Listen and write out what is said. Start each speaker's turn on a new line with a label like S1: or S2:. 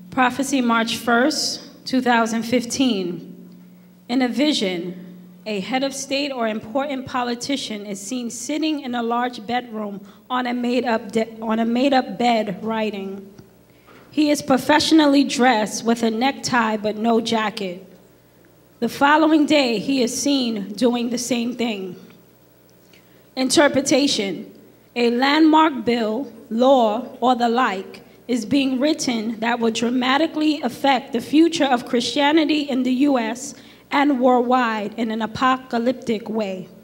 S1: Prophecy, March 1st, 2015. In a vision, a head of state or important politician is seen sitting in a large bedroom on a made-up bed writing. He is professionally dressed with a necktie but no jacket. The following day, he is seen doing the same thing. Interpretation: a landmark bill, law, or the like is being written that will dramatically affect the future of Christianity in the U.S. and worldwide in an apocalyptic way.